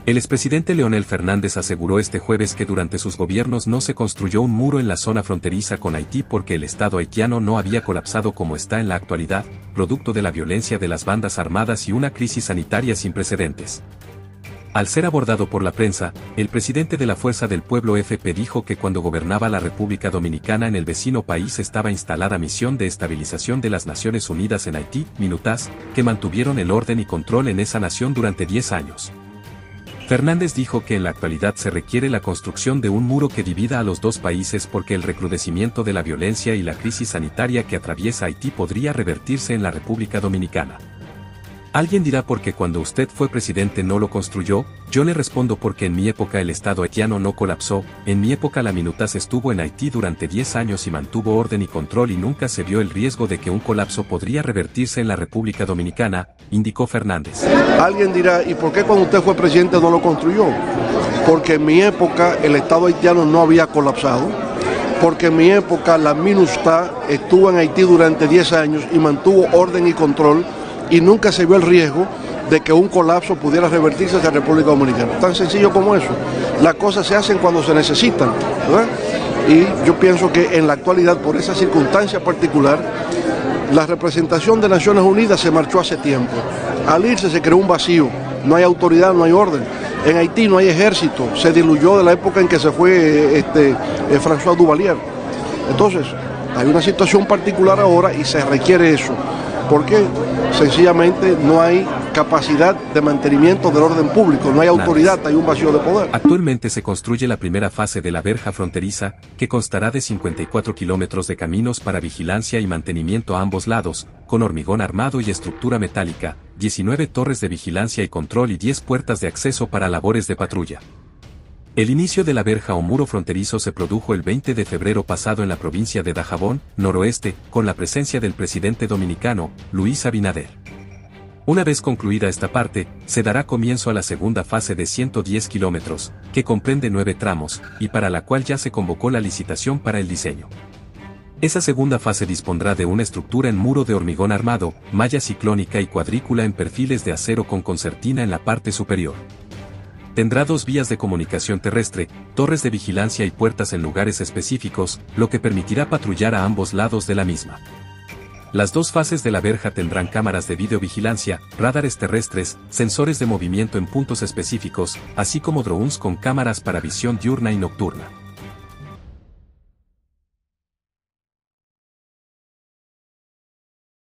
El expresidente Leonel Fernández aseguró este jueves que durante sus gobiernos no se construyó un muro en la zona fronteriza con Haití porque el Estado haitiano no había colapsado como está en la actualidad, producto de la violencia de las bandas armadas y una crisis sanitaria sin precedentes. Al ser abordado por la prensa, el presidente de la Fuerza del Pueblo FP dijo que cuando gobernaba la República Dominicana en el vecino país estaba instalada Misión de Estabilización de las Naciones Unidas en Haití, MINUTAS, que mantuvieron el orden y control en esa nación durante 10 años. Fernández dijo que en la actualidad se requiere la construcción de un muro que divida a los dos países porque el recrudecimiento de la violencia y la crisis sanitaria que atraviesa Haití podría revertirse en la República Dominicana. Alguien dirá porque cuando usted fue presidente no lo construyó, yo le respondo porque en mi época el Estado haitiano no colapsó, en mi época la MINUTAS estuvo en Haití durante 10 años y mantuvo orden y control y nunca se vio el riesgo de que un colapso podría revertirse en la República Dominicana, indicó Fernández. Alguien dirá, ¿y por qué cuando usted fue presidente no lo construyó? Porque en mi época el Estado haitiano no había colapsado, porque en mi época la MINUSTA estuvo en Haití durante 10 años y mantuvo orden y control, y nunca se vio el riesgo de que un colapso pudiera revertirse hacia la República Dominicana. Tan sencillo como eso. Las cosas se hacen cuando se necesitan, ¿verdad? Y yo pienso que en la actualidad, por esa circunstancia particular, la representación de Naciones Unidas se marchó hace tiempo. Al irse se creó un vacío, no hay autoridad, no hay orden. En Haití no hay ejército, se diluyó de la época en que se fue François Duvalier. Entonces, hay una situación particular ahora y se requiere eso. Porque sencillamente no hay capacidad de mantenimiento del orden público, no hay autoridad, hay un vacío de poder. Actualmente se construye la primera fase de la verja fronteriza, que constará de 54 kilómetros de caminos para vigilancia y mantenimiento a ambos lados, con hormigón armado y estructura metálica, 19 torres de vigilancia y control y 10 puertas de acceso para labores de patrulla. El inicio de la verja o muro fronterizo se produjo el 20 de febrero pasado en la provincia de Dajabón, noroeste, con la presencia del presidente dominicano, Luis Abinader. Una vez concluida esta parte, se dará comienzo a la segunda fase de 110 kilómetros, que comprende 9 tramos, y para la cual ya se convocó la licitación para el diseño. Esa segunda fase dispondrá de una estructura en muro de hormigón armado, malla ciclónica y cuadrícula en perfiles de acero con concertina en la parte superior. Tendrá 2 vías de comunicación terrestre, torres de vigilancia y puertas en lugares específicos, lo que permitirá patrullar a ambos lados de la misma. Las 2 fases de la verja tendrán cámaras de videovigilancia, radares terrestres, sensores de movimiento en puntos específicos, así como drones con cámaras para visión diurna y nocturna.